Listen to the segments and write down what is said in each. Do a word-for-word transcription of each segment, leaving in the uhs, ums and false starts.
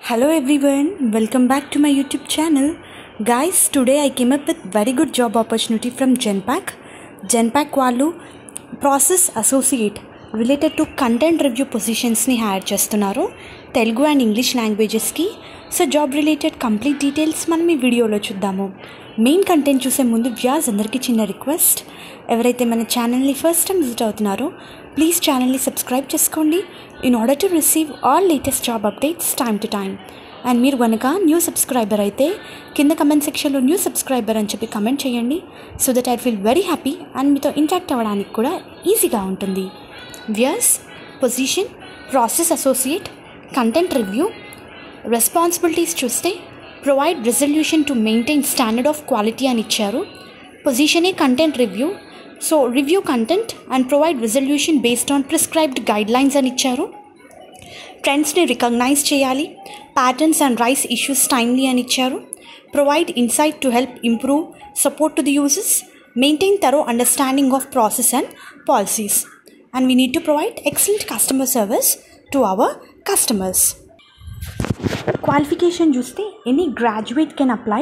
Hello everyone, welcome back to my YouTube channel. Guys, today I came up with very good job opportunity from Genpact. Genpact వాళ్ళు process associate related to content review పొజిషన్స్ని hire చేస్తున్నారు Telugu and English లాంగ్వేజెస్కి. So job related complete details మనం ఈ వీడియోలో చూద్దాము. Main content చూసే ముందు వ్యాస్ అందరికీ చిన్న రిక్వెస్ట్, ఎవరైతే మన ఛానల్ని ఫస్ట్ టైం విజిట్ అవుతున్నారో ప్లీజ్ ఛానల్ని సబ్స్క్రైబ్ చేసుకోండి in order to receive all latest job updates time to time. And మీరు కనుక న్యూ సబ్స్క్రైబర్ అయితే కింద కమెంట్ సెక్షన్లో న్యూ సబ్స్క్రైబర్ అని చెప్పి కమెంట్ చేయండి, so that I feel very happy and మీతో ఇంటరాక్ట్ అవ్వడానికి కూడా ఈజీగా ఉంటుంది. వ్యాస్ position process associate content review. Responsibilities చూస్తే provide resolution to maintain standard of quality అని ఇచ్చారు. పొజిషనే content review, so review content and provide resolution based on prescribed guidelines అని ఇచ్చారు. ట్రెండ్స్ని రికగ్నైజ్ చేయాలి, patterns and raise issues timely అని ఇచ్చారు. Provide insight to help improve support to the users, maintain thorough understanding of process and policies, and we need to provide excellent customer service to our customers. Qualification చూస్తే any graduate can apply.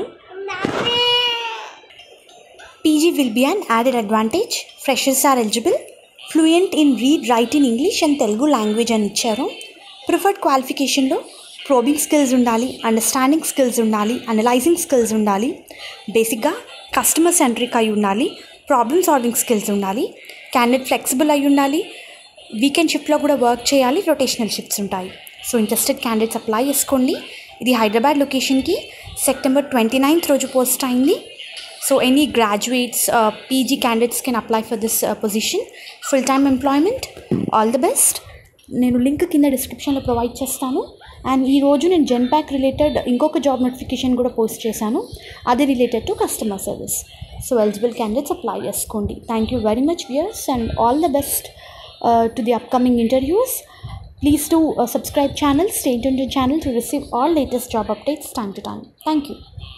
P G will be an added advantage. Freshers are eligible. Fluent in read, write in English and Telugu language అని ఇచ్చారు. Preferred క్వాలిఫికేషన్లో probing skills ఉండాలి, understanding skills ఉండాలి, analysing skills ఉండాలి, బేసిక్గా customer centric అయి ఉండాలి, problem solving skills ఉండాలి, క్యాండిడేట్ ఫ్లెక్సిబుల్ అయి ఉండాలి, వీకెండ్ షిఫ్ట్లో కూడా వర్క్ చేయాలి, రొటేషనల్ షిఫ్ట్స్ ఉంటాయి. సో ఇంట్రెస్టెడ్ క్యాండిడేట్స్ అప్లై చేసుకోండి. ఇది హైదరాబాద్ లొకేషన్కి సెప్టెంబర్ ట్వంటీ నైన్త్ రోజు పోస్ట్ అయింది. So any graduates, uh, P G candidates can apply for this uh, position. Full-time employment. All the best. నేను లింక్ కింద డిస్క్రిప్షన్లో ప్రొవైడ్ చేస్తాను. అండ్ ఈరోజు నేను జెన్పాక్ రిలేటెడ్ ఇంకొక జాబ్ నోటిఫికేషన్ కూడా పోస్ట్ చేశాను, అది related to customer service. So eligible candidates apply చేసుకోండి. Thank you very much viewers and all the best to the upcoming interviews. Please do uh, subscribe channel, stay tuned to channel to receive all latest job updates time to time. Thank you.